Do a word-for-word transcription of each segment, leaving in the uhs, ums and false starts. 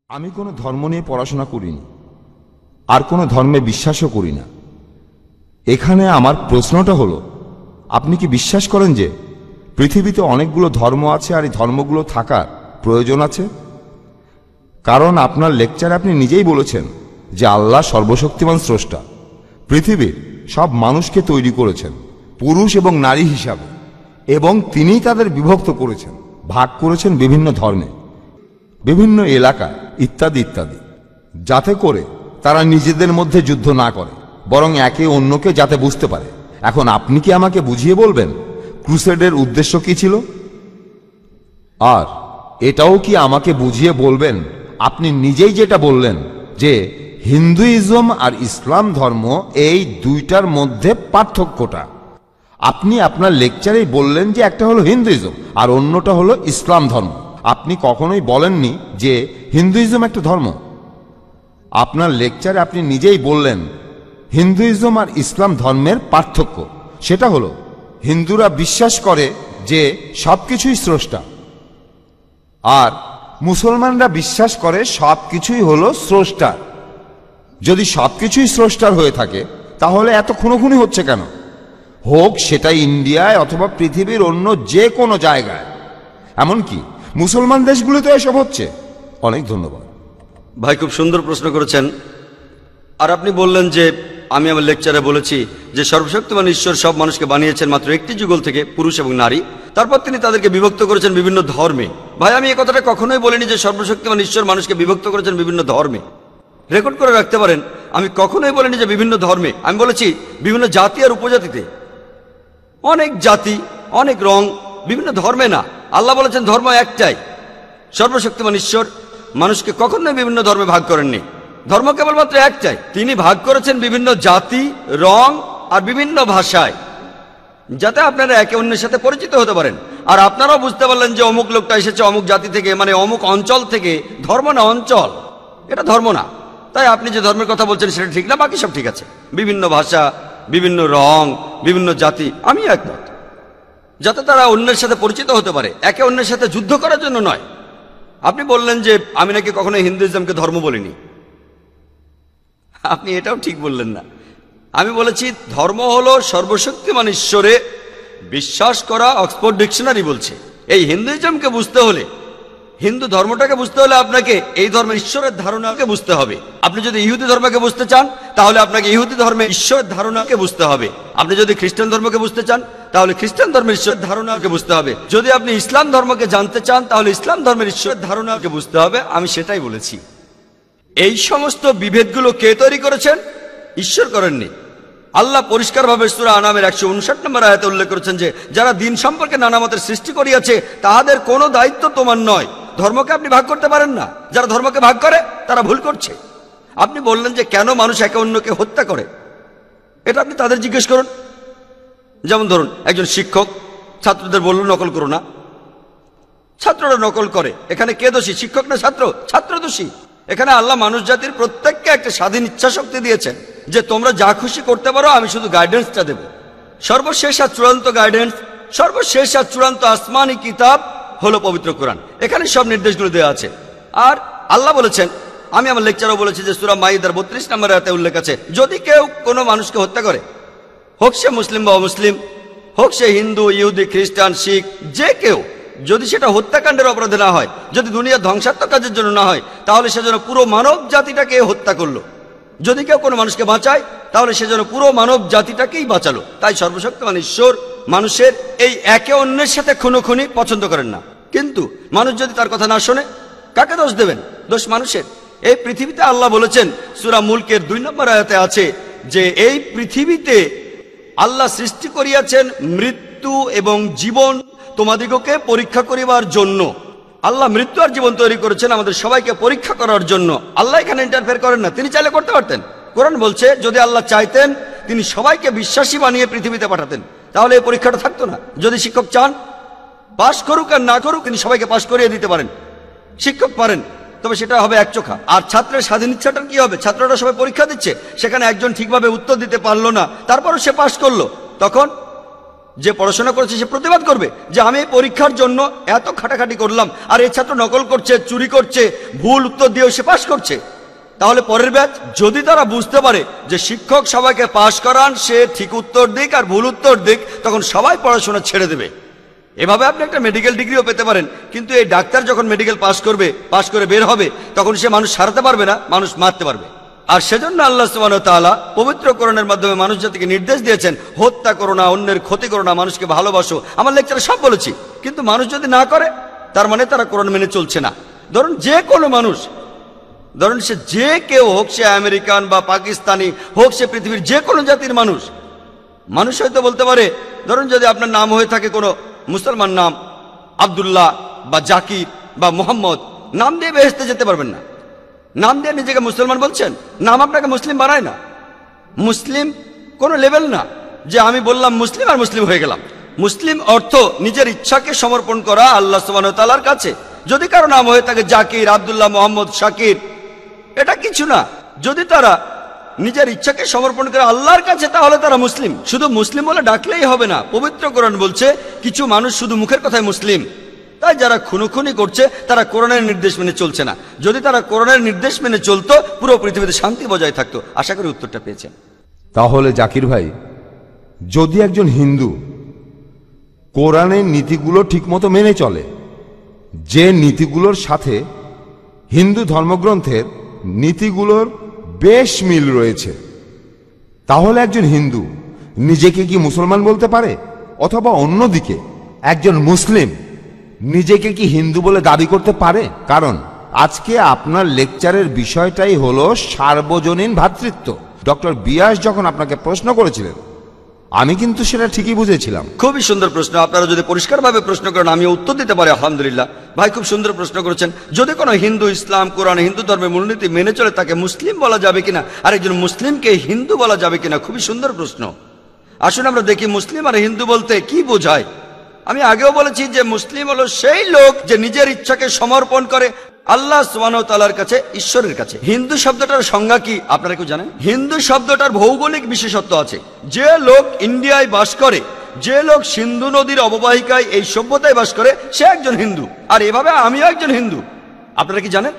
আমি কোনো ধর্ম নিয়ে পড়াশোনা করিনি, আর কোনো ধর্মে বিশ্বাসও করি না। এখানে আমার প্রশ্নটা হলো, আপনি কি বিশ্বাস করেন যে পৃথিবীতে অনেকগুলো ধর্ম আছে আর এই ধর্মগুলো থাকার প্রয়োজন আছে? কারণ আপনার লেকচারে আপনি নিজেই বলেছেন যে আল্লাহ সর্বশক্তিমান স্রষ্টা, পৃথিবীর সব মানুষকে তৈরি করেছেন পুরুষ এবং নারী হিসাবে, এবং তিনিই তাদের বিভক্ত করেছেন, ভাগ করেছেন বিভিন্ন ধর্মে, বিভিন্ন এলাকায় ইত্যাদি ইত্যাদি, যাতে করে তারা নিজেদের মধ্যে যুদ্ধ না করে, বরং একে অন্যকে যাতে বুঝতে পারে। এখন আপনি কি আমাকে বুঝিয়ে বলবেন ক্রুসেডের উদ্দেশ্য কি ছিল? আর এটাও কি আমাকে বুঝিয়ে বলবেন আপনি নিজেই যেটা বললেন যে হিন্দুইজম আর ইসলাম ধর্ম এই দুইটার মধ্যে পার্থক্যটা? আপনি আপনার লেকচারেই বললেন যে একটা হলো হিন্দুইজম আর অন্যটা হলো ইসলাম ধর্ম। আপনি কখনোই বলেননি যে হিন্দুইজম একটা ধর্ম। আপনার লেকচারে আপনি নিজেই বললেন হিন্দুইজম আর ইসলাম ধর্মের পার্থক্য সেটা হলো হিন্দুরা বিশ্বাস করে যে সবকিছুই স্রষ্টা, আর মুসলমানরা বিশ্বাস করে সবকিছুই হলো স্রষ্টার। যদি সবকিছুই স্রষ্টার হয়ে থাকে তাহলে এত খুনোখুনি হচ্ছে কেন? হোক সেটা ইন্ডিয়ায় অথবা পৃথিবীর অন্য যে কোনো জায়গায়, এমনকি মুসলমান দেশগুলোতে এসব হচ্ছে। অনেক ধন্যবাদ ভাই, খুব সুন্দর প্রশ্ন করেছেন। আর আপনি বললেন যে আমি আমার লেকচারে বলেছি যে সর্বশক্তিমান ঈশ্বর সব মানুষকে বানিয়েছেন মাত্র একটি যুগল থেকে, পুরুষ এবং নারী, তারপর তিনি তাদেরকে বিভক্ত করেছেন বিভিন্ন ধর্মে। ভাই, আমি এই কথাটা কখনোই বলিনি যে সর্বশক্তিমান ঈশ্বর মানুষকে বিভক্ত করেছেন বিভিন্ন ধর্মে। রেকর্ড করে রাখতে পারেন, আমি কখনোই বলিনি যে বিভিন্ন ধর্মে, আমি বলেছি বিভিন্ন জাতি আর উপজাতিতে। অনেক জাতি, অনেক রং, বিভিন্ন ধর্মে না। আল্লাহ বলেছেন ধর্ম একটাই। সর্বশক্তিমান ঈশ্বর মানুষকে কখনোই বিভিন্ন ধর্মে ভাগ করেননি। ধর্ম কেবলমাত্র একটাই, তিনি ভাগ করেছেন বিভিন্ন জাতি, রং আর বিভিন্ন ভাষায়, যাতে আপনারা একে অন্যের সাথে পরিচিত হতে পারেন। আর আপনারাও বুঝতে পারলেন যে অমুক লোকটা এসেছে অমুক জাতি থেকে, মানে অমুক অঞ্চল থেকে। ধর্ম না অঞ্চল, এটা ধর্ম না। তাই আপনি যে ধর্মের কথা বলছেন সেটা ঠিক না, বাকি সব ঠিক আছে। বিভিন্ন ভাষা, বিভিন্ন রং, বিভিন্ন জাতি, আমি একমত, যাতে তারা অন্যের সাথে পরিচিত হতে পারে, একে অন্যের সাথে যুদ্ধ করার জন্য নয়। আপনি বললেন যে আমি নাকি কখনো হিন্দুইজমকে ধর্ম বলিনি। আপনি এটাও ঠিক বললেন না। আমি বলেছি ধর্ম হলো সর্বশক্তিমান ঈশ্বরে বিশ্বাস করা। অক্সফোর্ড ডিকশনারি বলছে এই হিন্দুইজমকে বুঝতে হলে, হিন্দু ধর্মটাকে বুঝতে হলে আপনাকে এই ধর্মের ঈশ্বরের ধারণাকে বুঝতে হবে। আপনি যদি ইহুদি ধর্মকে বুঝতে চান তাহলে আপনাকে ইহুদি ধর্মের ঈশ্বরের ধারণাকে বুঝতে হবে। আপনি যদি খ্রিস্টান ধর্মকে বুঝতে চান তাহলে খ্রিস্টান ধর্মের ঈশ্বরের ধারণাকে বুঝতে হবে। যদি আপনি ইসলাম ধর্মকে জানতে চান তাহলে ইসলাম ধর্মের ঈশ্বরের ধারণাকে বুঝতে হবে। আমি সেটাই বলেছি। এই সমস্ত বিভেদগুলো কে তৈরি করেছেন? ঈশ্বর করেননি। আল্লাহ পরিষ্কারভাবে সূরা আনামের একশো উনষাট নম্বর আয়াতে উল্লেখ করেছেন যে যারা দিন সম্পর্কে নানা মতের সৃষ্টি করিয়াছে তাহাদের কোনো দায়িত্ব তোমার নয়। ধর্মকে আপনি ভাগ করতে পারেন না। যারা ধর্মকে ভাগ করে তারা ভুল করছে। আপনি বললেন যে কেন মানুষ একে অন্যকে হত্যা করে, এটা আপনি তাদের জিজ্ঞেস করুন। যেমন ধরুন একজন শিক্ষক ছাত্রদের বলল নকল করো না, ছাত্ররা নকল করে। এখানে কে দোষী, শিক্ষক না ছাত্র? ছাত্র দোষী। এখানে আল্লাহ মানুষ জাতির প্রত্যেককে একটা স্বাধীন ইচ্ছা শক্তি দিয়েছেন যে তোমরা যা খুশি করতে পারো, আমি শুধু গাইডেন্সটা দেব। সর্বশেষ আর চূড়ান্ত গাইডেন্স, সর্বশেষ আর চূড়ান্ত আসমানি কিতাব হলো পবিত্র কোরআন। এখানে সব নির্দেশগুলো দেওয়া আছে। আর আল্লাহ বলেছেন, আমি আমার লেকচারও বলেছি যে সূরা মাইদার বত্রিশ নম্বর আয়াতে উল্লেখ আছে, যদি কেউ কোনো মানুষকে হত্যা করে, হোক সে মুসলিম বা অমুসলিম, হোক সে হিন্দু, ইহুদি, খ্রিস্টান, শিখ, যে কেউ, যদি সেটা হত্যাকাণ্ডের অপরাধে না হয়, যদি দুনিয়ার ধ্বংসাত্মক কাজের জন্য না হয়, তাহলে সে যেন পুরো মানব জাতিটাকে হত্যা করলো। যদি কেউ কোনো মানুষকে বাঁচায় তাহলে সে যেন পুরো মানব জাতিটাকেই বাঁচালো। তাই সর্বশক্তিমান ঈশ্বর মানুষের এই একে অন্যের সাথে খুনোখুনি পছন্দ করেন না। কিন্তু মানুষ যদি তার কথা না শোনে, কাকে দোষ দেবেন? দোষ মানুষের। এই পৃথিবীতে আল্লাহ বলেছেন, সূরা মুলকের দুই নম্বর আয়াতে আছে যে এই পৃথিবীতে আল্লাহ সৃষ্টি করিয়াছেন মৃত্যু এবং জীবন তোমাদিগকে পরীক্ষা করিবার জন্য। আল্লাহ মৃত্যু আর জীবন তৈরি করেছেন আমাদের সবাইকে পরীক্ষা করার জন্য। আল্লাহ এখানে ইন্টারফেয়ার করেন না। তিনি চাইলে করতে পারতেন। কোরআন বলছে যদি আল্লাহ চাইতেন তিনি সবাইকে বিশ্বাসী বানিয়ে পৃথিবীতে পাঠাতেন, তাহলে এই পরীক্ষাটা থাকতো না। যদি শিক্ষক চান পাশ করুক আর না করুক, তিনি সবাইকে পাশ করিয়ে দিতে পারেন। শিক্ষক পারেন, তবে সেটা হবে একচোখা। আর ছাত্রের স্বাধীন ইচ্ছাটার কি হবে? ছাত্ররা সবাই পরীক্ষা দিচ্ছে, সেখানে একজন ঠিকভাবে উত্তর দিতে পারলো না, তারপরও সে পাশ করলো, তখন যে পড়াশোনা করেছে সে প্রতিবাদ করবে যে আমি এই পরীক্ষার জন্য এত খাটাখাটি করলাম, আর এই ছাত্র নকল করছে, চুরি করছে, ভুল উত্তর দিয়েও সে পাশ করছে। তাহলে পরের ব্যাচ যদি তারা বুঝতে পারে যে শিক্ষক সবাইকে পাশ করান, সে ঠিক উত্তর দিক আর ভুল উত্তর দিক, তখন সবাই পড়াশোনা ছেড়ে দেবে। এভাবে আপনি একটা মেডিকেল ডিগ্রিও পেতে পারেন, কিন্তু এই ডাক্তার যখন মেডিকেল পাশ করবে, পাশ করে বের হবে, তখন সে মানুষ সারাতে পারবে না, মানুষ মারতে পারবে। আর সেজন্য আল্লাহ সুবহানাহু ওয়া তাআলা পবিত্র কোরআনের মাধ্যমে মানুষ জাতিকে নির্দেশ দিয়েছেন, হত্যা করো না, অন্যের ক্ষতি করো না, মানুষকে ভালোবাসো। আমার লেকচারে সব বলেছি, কিন্তু মানুষ যদি না করে তার মানে তারা কোরআন মেনে চলছে না। ধরুন যে কোনো মানুষ, ধরুন সে যে কেউ হোক, সে আমেরিকান বা পাকিস্তানি হোক, সে পৃথিবীর যে কোনো জাতির মানুষ, মানুষ হয়তো বলতে পারে, ধরুন যদি আপনার নাম হয়ে থাকে কোনো মুসলমান নাম, আব্দুল্লাহ বা জাকির বা মোহাম্মদ, নাম দিয়ে বেহেশতে যেতে পারবেন না। নাম দিয়ে নিজেকে মুসলমান বলছেন, নাম আপনাকে মুসলিম বানায় না। মুসলিম কোনো লেভেল না যে আমি বললাম মুসলিম আর মুসলিম হয়ে গেলাম। মুসলিম অর্থ নিজের ইচ্ছাকে সমর্পণ করা আল্লাহ সুবহানাহু ওয়া তাআলার কাছে। যদি কারো নাম হয়ে থাকে জাকির, আব্দুল্লাহ, মোহাম্মদ, শাকির, এটা কিছু না। যদি তারা নিজের ইচ্ছাকে সমর্পণ করে আল্লাহর কাছে, তাহলে তারা মুসলিম। শুধু মুসলিম বলে ডাকলেই হবে না। পবিত্র কোরআন বলছে কিছু মানুষ শুধু মুখের কথায় মুসলিম, তাই যারা খুনোখুনি করছে তারা কোরআনের নির্দেশ মেনে চলছে না। যদি তারা কোরআনের নির্দেশ মেনে চলতো, পুরো পৃথিবীতে শান্তি বজায় থাকতো। আশা করি উত্তরটা পেয়েছেন। তাহলে জাকির ভাই, যদি একজন হিন্দু কোরআনের নীতিগুলো ঠিকমতো মেনে চলে, যে নীতিগুলোর সাথে হিন্দু ধর্মগ্রন্থের নীতিগুলোর বেশ মিল রয়েছে, তাহলে একজন হিন্দু নিজেকে কি মুসলমান বলতে পারে? অথবা অন্যদিকে একজন মুসলিম নিজেকে কি হিন্দু বলে দাবি করতে পারে? কারণ আজকে আপনার লেকচারের বিষয়টাই হলো সার্বজনীন ভ্রাতৃত্ব। ডক্টর বিয়াস যখন আপনাকে প্রশ্ন করেছিলেন, আমি কিন্তু সেটা ঠিকই বুঝেছিলাম। খুবই সুন্দর প্রশ্ন। আপনারা যদি পরিষ্কারভাবে প্রশ্ন করেন, আমি উত্তর দিতে পারি আলহামদুলিল্লাহ। ভাই খুব সুন্দর প্রশ্ন করেছেন। যদি কোনো হিন্দু ইসলাম, কোরআন, হিন্দু ধর্মের মূলনীতি মেনে চলে, তাকে মুসলিম বলা যাবে কিনা, আর একজন মুসলিমকে হিন্দু বলা যাবে কিনা, খুবই সুন্দর প্রশ্ন। আসুন আমরা দেখি মুসলিম আর হিন্দু বলতে কি বোঝায়। আমি আগেও বলেছি যে মুসলিম হলো সেই লোক যে নিজের ইচ্ছাকে সমর্পণ করে আল্লাহ সুবহানাহু ওয়া তাআলার কাছে, ঈশ্বরের কাছে। হিন্দু শব্দটার সংজ্ঞা কি আপনারা কেউ জানেন? হিন্দু শব্দটার ভৌগোলিক বিশেষত্ব আছে। যে লোক ইন্ডিয়ায় বাস করে, যে লোক সিন্ধু নদীর অববাহিকায় এই সভ্যতায় বাস করে, সে একজন হিন্দু। আর এভাবে আমিও একজন হিন্দু। আপনারা কি জানেন?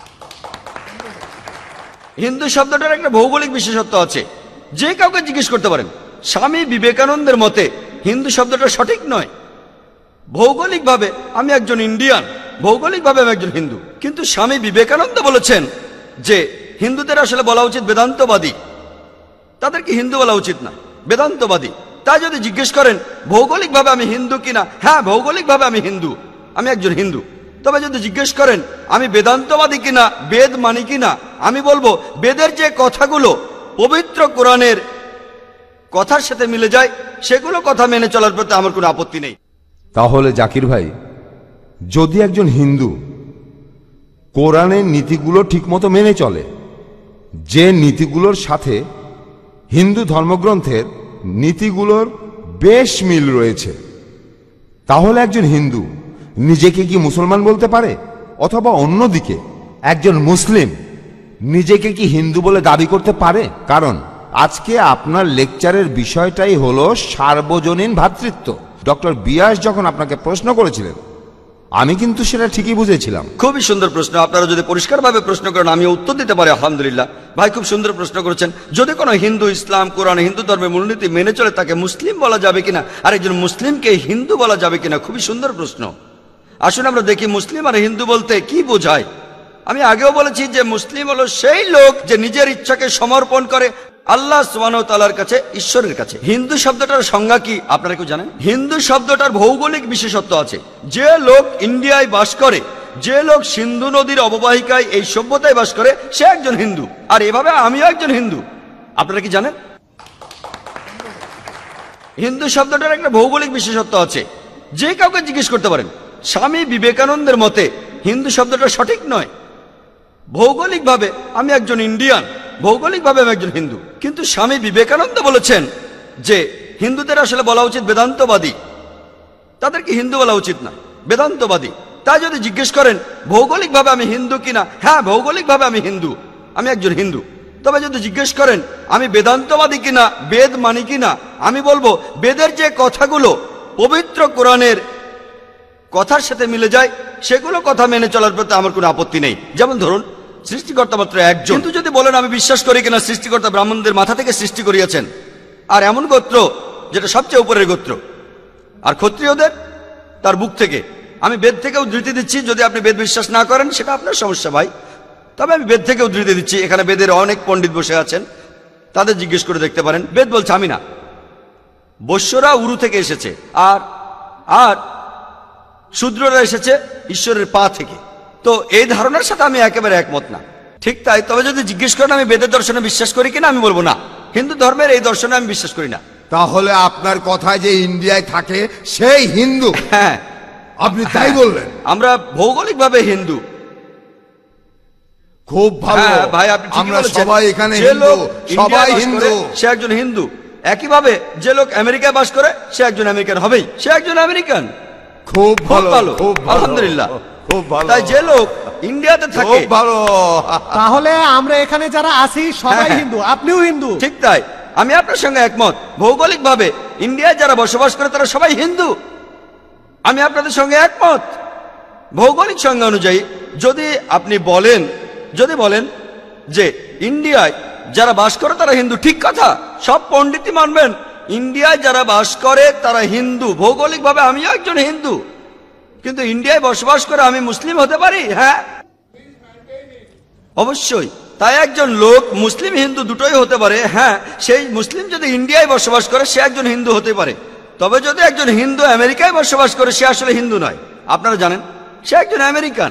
হিন্দু শব্দটার একটা ভৌগোলিক বিশেষত্ব আছে। যে কাউকে জিজ্ঞেস করতে পারেন। স্বামী বিবেকানন্দের মতে হিন্দু শব্দটা সঠিক নয়। ভৌগোলিকভাবে আমি একজন ইন্ডিয়ান, ভৌগোলিকভাবে আমি একজন হিন্দু, কিন্তু স্বামী বিবেকানন্দ বলেছেন যে হিন্দুদের আসলে বলা উচিত বেদান্তবাদী, তাদেরকে হিন্দু বলা উচিত না, বেদান্তবাদী। তাই যদি জিজ্ঞেস করেন ভৌগোলিকভাবে আমি হিন্দু কিনা, হ্যাঁ ভৌগোলিকভাবে আমি হিন্দু, আমি একজন হিন্দু। তবে যদি জিজ্ঞেস করেন আমি বেদান্তবাদী কিনা, বেদ মানি কিনা, আমি বলবো বেদের যে কথাগুলো পবিত্র কোরআনের কথার সাথে মিলে যায়, সেগুলো কথা মেনে চলার প্রতি আমার কোনো আপত্তি নেই। তাহলে জাকির ভাই, যদি একজন হিন্দু কোরআনের নীতিগুলো ঠিকমতো মেনে চলে, যে নীতিগুলোর সাথে হিন্দু ধর্মগ্রন্থের নীতিগুলোর বেশ মিল রয়েছে, তাহলে একজন হিন্দু নিজেকে কি মুসলমান বলতে পারে? অথবা অন্যদিকে একজন মুসলিম নিজেকে কি হিন্দু বলে দাবি করতে পারে? কারণ আজকে আপনার লেকচারের বিষয়টাই হলো সার্বজনীন ভ্রাতৃত্ব। ডক্টর বিয়াস যখন আপনাকে প্রশ্ন করেছিলেন, আমি কিন্তু সেটা ঠিকই বুঝেছিলাম। খুবই সুন্দর প্রশ্ন। আপনারা যদি পরিষ্কারভাবে প্রশ্ন করেন, আমি উত্তর দিতে পারি আলহামদুলিল্লাহ। ভাই খুব সুন্দর প্রশ্ন করেছেন। যদি কোনো হিন্দু ইসলাম, কোরআন, হিন্দু ধর্মের মূলনীতি মেনে চলে, তাকে মুসলিম বলা যাবে কিনা, আর একজন মুসলিমকে হিন্দু বলা যাবে কিনা, খুবই সুন্দর প্রশ্ন। আসুন আমরা দেখি মুসলিম আর হিন্দু বলতে কি বোঝায়। আমি আগেও বলেছি যে মুসলিম হলো সেই লোক যে নিজের ইচ্ছাকে সমর্পণ করে আল্লাহ সুবহানাহু ওয়া তাআলার কাছে, ঈশ্বরের কাছে। হিন্দু শব্দটার সংজ্ঞা কি আপনারা কেউ জানেন? হিন্দু শব্দটার ভৌগোলিক বিশেষত্ব আছে। যে লোক ইন্ডিয়ায় বাস করে, যে লোক সিন্ধু নদীর অববাহিকায় এই সভ্যতায় বাস করে, সে একজন হিন্দু। আর এভাবে আমিও একজন হিন্দু। আপনারা কি জানেন? হিন্দু শব্দটার একটা ভৌগোলিক বিশেষত্ব আছে। যে কাউকে জিজ্ঞেস করতে পারেন। স্বামী বিবেকানন্দের মতে হিন্দু শব্দটা সঠিক নয়। ভৌগোলিকভাবে আমি একজন ইন্ডিয়ান, ভৌগোলিকভাবে আমি একজন হিন্দু, কিন্তু স্বামী বিবেকানন্দ বলেছেন যে হিন্দুদের আসলে বলা উচিত বেদান্তবাদী, তাদেরকে হিন্দু বলা উচিত না, বেদান্তবাদী। তাই যদি জিজ্ঞেস করেন ভৌগোলিকভাবে আমি হিন্দু কিনা, হ্যাঁ ভৌগোলিকভাবে আমি হিন্দু, আমি একজন হিন্দু। তবে যদি জিজ্ঞেস করেন আমি বেদান্তবাদী কিনা, বেদ মানি কিনা, আমি বলবো বেদের যে কথাগুলো পবিত্র কোরআনের কথার সাথে মিলে যায় সেগুলো কথা মেনে চলার প্রতি আমার কোনো আপত্তি নেই। যেমন ধরুন, সৃষ্টিকর্তা মাত্র একজন, কিন্তু যদি বলেন আমি বিশ্বাস করি কিনা সৃষ্টিকর্তা ব্রাহ্মণদের মাথা থেকে সৃষ্টি করিয়েছেন, আর এমন গোত্র যেটা সবচেয়ে উপরের গোত্র, আর ক্ষত্রিয়দের তার বুক থেকে, আমি বেদ থেকে উদ্ধৃতি দিচ্ছি। যদি আপনি বেদ বিশ্বাস না করেন সেটা আপনার সমস্যা ভাই, তবে আমি বেদ থেকে উদ্ধৃতি দিচ্ছি। এখানে বেদের অনেক পণ্ডিত বসে আছেন, তাদের জিজ্ঞেস করে দেখতে পারেন। বেদ বলছে, আমি না, বৈশ্যরা উরু থেকে এসেছে, আর আর শূদ্ররা এসেছে ঈশ্বরের পা থেকে। তো এই ধারণার সাথে আমি একেবারে একমত না। ঠিক তাই, তবে যদি জিজ্ঞেস করেন আমি বেদের দর্শনে বিশ্বাস করি কিনা, আমি বলবো না, হিন্দু ধর্মের এই দর্শনে আমি বিশ্বাস করি না। তাহলে আপনার কথায় যে ইন্ডিয়ায় থাকে সেই হিন্দু? হ্যাঁ, আপনি তাই বললেন? আমরা ভৌগোলিকভাবে হিন্দু। খুব ভালো ভাই, আপনি ঠিকই আমরা বলেছেন। সবাই এখানে যে হিন্দু, লোক সবাই ইন্ডিয়ায় বাস হিন্দু। করে, সে একজন হিন্দু। একইভাবে যে লোক আমেরিকায় বাস করে সে একজন আমেরিকান হবেই, সে একজন আমেরিকান। খুব খুব ভালো, ভালো, খুব ভালো, আলহামদুলিল্লাহ। খুব ভালো। তাই যে লোক ইন্ডিয়াতে থাকে, খুব ভালো। তাহলে আমরা এখানে যারা আছি সবাই হ্যাঁ। হিন্দু, আপনিও হিন্দু। ঠিক তাই, আমি আপনার সঙ্গে একমত। ভৌগোলিকভাবে ইন্ডিয়ায় যারা বসবাস করে তারা সবাই হিন্দু, আমি আপনাদের সঙ্গে একমত। ভৌগোলিক সংজ্ঞা অনুযায়ী যদি আপনি বলেন, যদি বলেন যে ইন্ডিয়ায় যারা বাস করে তারা হিন্দু, ঠিক কথা, সব পণ্ডিতই মানবেন ইন্ডিয়ায় যারা বাস করে তারা হিন্দু। ভৌগোলিকভাবে আমিও একজন হিন্দু, কিন্তু ইন্ডিয়ায় বসবাস করে আমি মুসলিম হতে পারি? হ্যাঁ, অবশ্যই। তাই একজন লোক মুসলিম হিন্দু দুটোই হতে পারে। হ্যাঁ, সেই মুসলিম যদি ইন্ডিয়ায় বসবাস করে সে একজন হিন্দু হতে পারে। তবে যদি একজন হিন্দু আমেরিকায় বসবাস করে সে আসলে হিন্দু নয়, আপনারা জানেন, সে একজন আমেরিকান।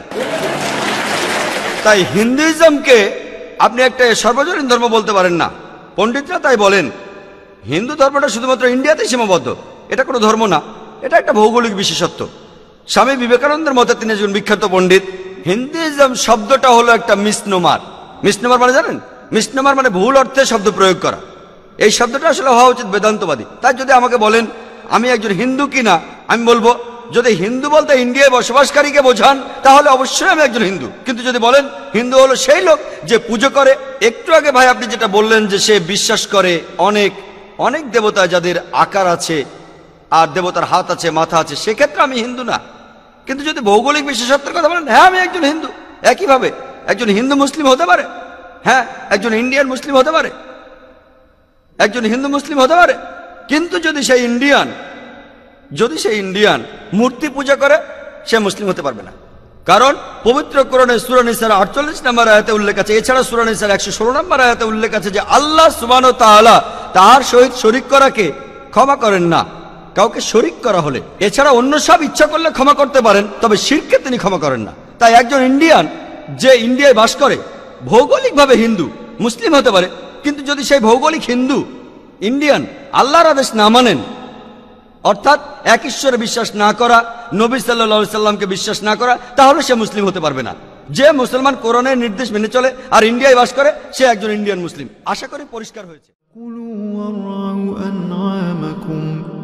তাই হিন্দুইজমকে আপনি একটা সর্বজনীন ধর্ম বলতে পারেন না। পণ্ডিতরা তাই বলেন হিন্দু ধর্মটা শুধুমাত্র ইন্ডিয়াতেই সীমাবদ্ধ। এটা কোনো ধর্ম না, এটা একটা ভৌগোলিক বিশেষত্ব। স্বামী বিবেকানন্দের মতে, তিনি একজন বিখ্যাত পণ্ডিত, হিন্দুইজম শব্দটা হলো একটা মিসনোমার। মিসনোমার মানে জানেন? মিসনোমার মানে ভুল অর্থে শব্দ প্রয়োগ করা। এই শব্দটা আসলে হওয়া উচিত বেদান্তবাদী। তাই যদি আমাকে বলেন আমি একজন হিন্দু কিনা, আমি বলবো যদি হিন্দু বলতে ইন্ডিয়ায় বসবাসকারীকে বোঝান তাহলে অবশ্যই আমি একজন হিন্দু। কিন্তু যদি বলেন হিন্দু হলো সেই লোক যে পুজো করে, একটু আগে ভাই আপনি যেটা বললেন যে সে বিশ্বাস করে অনেক অনেক দেবতা যাদের আকার আছে আর দেবতার হাত আছে, মাথা আছে, সেক্ষেত্রে আমি হিন্দু না। কিন্তু যদি ভৌগোলিক বিশেষত্বের কথা বলেন, হ্যাঁ আমি একজন হিন্দু। একইভাবে একজন হিন্দু মুসলিম হতে পারে, হ্যাঁ একজন ইন্ডিয়ান মুসলিম হতে পারে, একজন হিন্দু মুসলিম হতে পারে। কিন্তু যদি সেই ইন্ডিয়ান যদি সেই ইন্ডিয়ান মূর্তি পূজা করে সে মুসলিম হতে পারবে না। কারণ পবিত্র কোরআনে সূরা নিসার আটচল্লিশ নম্বর আয়াতে উল্লেখ আছে, এছাড়া সূরা নিসার একশো ষোলো নম্বর আয়াতে উল্লেখ আছে যে আল্লাহ সুবহানাহু ওয়া তাআলা তার সহিত শরীক করাকে ক্ষমা করেন না, কাউকে শরীক করা হলে। এছাড়া অন্য সব ইচ্ছা করলে ক্ষমা করতে পারেন, তবে শিরকে তিনি ক্ষমা করেন না। তাই একজন ইন্ডিয়ান যে ইন্ডিয়ায় বাস করে ভৌগোলিকভাবে হিন্দু মুসলিম হতে পারে, কিন্তু যদি সেই ভৌগোলিক হিন্দু ইন্ডিয়ান আল্লাহর আদেশ না মানেন, অর্থাৎ এক ঈশ্বরে বিশ্বাস না করা, নবী সাল্লাল্লাহু আলাইহি সাল্লামকে বিশ্বাস না করা, তাহলে সে মুসলিম হতে পারবে না। যে মুসলমান কোরআনের নির্দেশ মেনে চলে আর ইন্ডিয়ায় বাস করে সে একজন ইন্ডিয়ান মুসলিম। আশা করি পরিষ্কার হয়েছে। كلوا وارعوا أنعامكم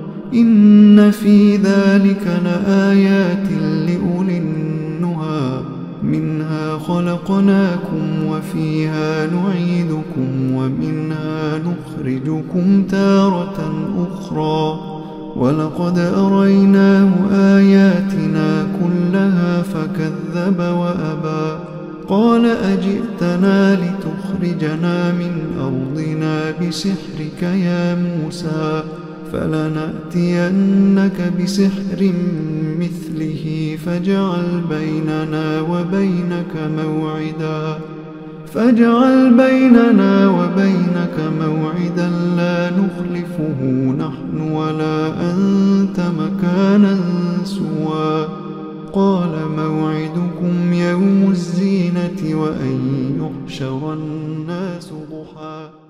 إن في ذلك لآيات لأولي النهى منها خلقناكم وفيها نعيدكم ومنها نخرجكم تارة أخرى ولقد أريناه آياتنا كلها فكذب وأبى قال أجئتنا لتخرجنا من أرضنا بسحرك يا موسى فلنأتينك بسحر مثله فاجعل بيننا وبينك موعدا فاجعل بيننا وبينك موعدا لا نخلفه نحن ولا أنت مكانا سوى قال موعدكم يوم الزينة وأن يحشر الناس ضحى